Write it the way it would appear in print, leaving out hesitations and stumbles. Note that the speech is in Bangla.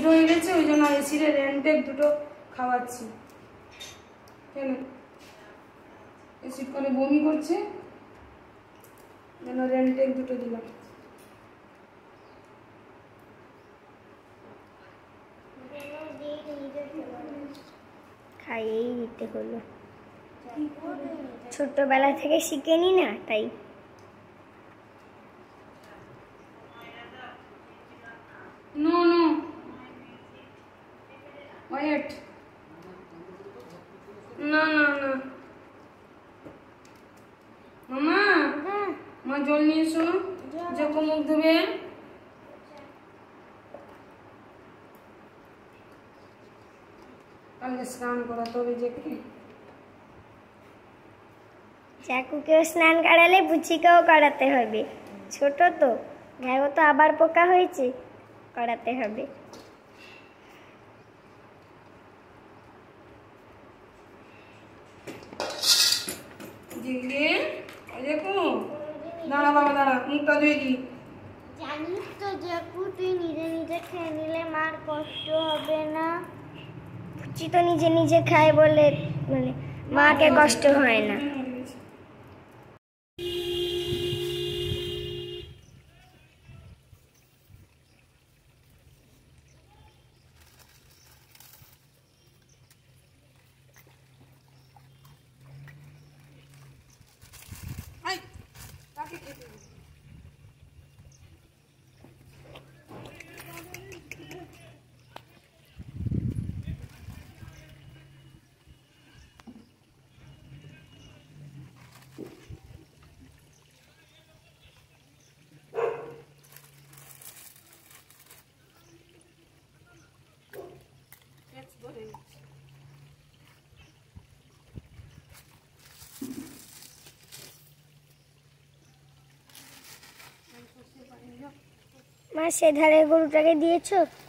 অ্যাসিড হয়ে গেছে, ওই জন্য অ্যাসিডের রেন্টেক দুটো খাওয়াচ্ছি। কেন অ্যাসিড করে বমি করছে, যেন রেন্টেক দুটো দিলাম। খাইয়েই দিতে হলো, ছোটবেলা থেকে শিখে নি না, তাই। নো নো ওয়েট, না না না মামা, মা জল নিয়ে এসো, যে মুখ ধুবে। কালকে স্নান করাতে হবে যে। চাকুকেও স্নান করালে বুচিকেও করাতে হবে, ছোট তো গায়েও তো আবার পোকা হয়েছে, করাতে হবে। দাঁড়া বাবা, দাঁড়া, মুখটা ধুয়ে দি। জানিস তো জাকু, তুই নিজে নিজে খেয়ে নিলে মার কষ্ট হবে না। বুচি তো নিজে নিজে খায় বলে মানে মাকে কষ্ট হয় না। মা, সে ধারে গরুটাকে দিয়েছো?